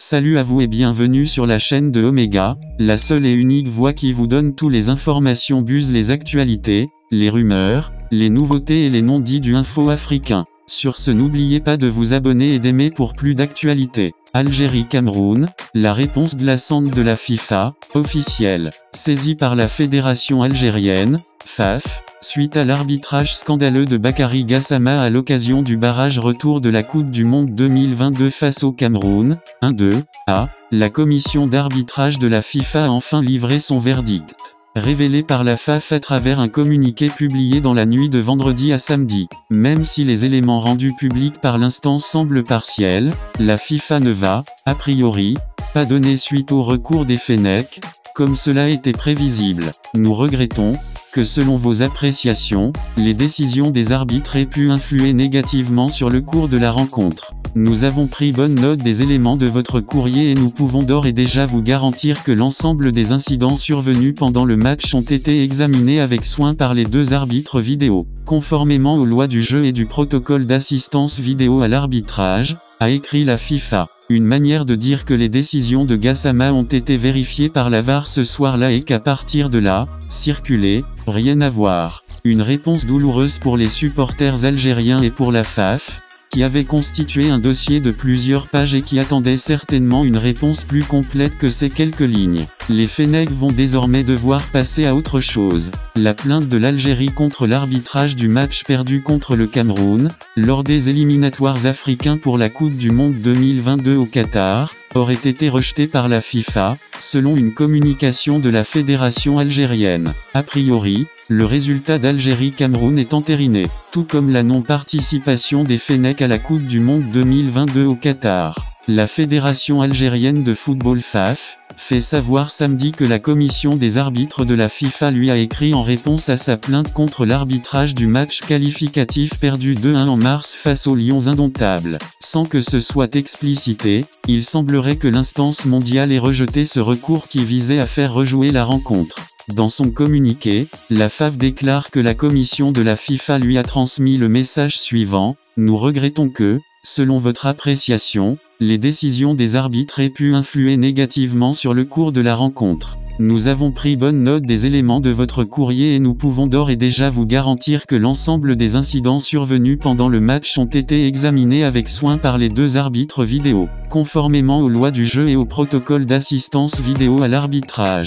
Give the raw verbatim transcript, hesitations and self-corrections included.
Salut à vous et bienvenue sur la chaîne de Omega, la seule et unique voix qui vous donne toutes les informations buzz, les actualités, les rumeurs, les nouveautés et les non-dits du info africain. Sur ce, n'oubliez pas de vous abonner et d'aimer pour plus d'actualités. Algérie-Cameroun, la réponse glaçante de la FIFA, officielle. Saisie par la fédération algérienne, F A F, suite à l'arbitrage scandaleux de Bakary Gassama à l'occasion du barrage retour de la Coupe du Monde deux mille vingt-deux face au Cameroun, un deux A, la commission d'arbitrage de la FIFA a enfin livré son verdict. Révélé par la F A F à travers un communiqué publié dans la nuit de vendredi à samedi. Même si les éléments rendus publics par l'instance semblent partiels, la FIFA ne va, a priori, pas donner suite au recours des Fennecs, comme cela était prévisible. Nous regrettons que selon vos appréciations, les décisions des arbitres aient pu influer négativement sur le cours de la rencontre. Nous avons pris bonne note des éléments de votre courrier et nous pouvons d'ores et déjà vous garantir que l'ensemble des incidents survenus pendant le match ont été examinés avec soin par les deux arbitres vidéo, conformément aux lois du jeu et du protocole d'assistance vidéo à l'arbitrage, a écrit la FIFA. Une manière de dire que les décisions de Gassama ont été vérifiées par la V A R ce soir-là et qu'à partir de là, circuler, rien à voir. Une réponse douloureuse pour les supporters algériens et pour la F A F, qui avait constitué un dossier de plusieurs pages et qui attendait certainement une réponse plus complète que ces quelques lignes. Les Fennecs vont désormais devoir passer à autre chose. La plainte de l'Algérie contre l'arbitrage du match perdu contre le Cameroun, lors des éliminatoires africains pour la Coupe du Monde deux mille vingt-deux au Qatar, aurait été rejetée par la FIFA, selon une communication de la fédération algérienne. A priori, le résultat d'Algérie-Cameroun est entériné, tout comme la non-participation des Fennecs à la Coupe du Monde deux mille vingt-deux au Qatar. La fédération algérienne de football F A F, fait savoir samedi que la commission des arbitres de la FIFA lui a écrit en réponse à sa plainte contre l'arbitrage du match qualificatif perdu deux un en mars face aux Lions indomptables. Sans que ce soit explicité, il semblerait que l'instance mondiale ait rejeté ce recours qui visait à faire rejouer la rencontre. Dans son communiqué, la F A F déclare que la commission de la FIFA lui a transmis le message suivant: « Nous regrettons que, selon votre appréciation, les décisions des arbitres aient pu influer négativement sur le cours de la rencontre. Nous avons pris bonne note des éléments de votre courrier et nous pouvons d'ores et déjà vous garantir que l'ensemble des incidents survenus pendant le match ont été examinés avec soin par les deux arbitres vidéo, conformément aux lois du jeu et au protocole d'assistance vidéo à l'arbitrage. »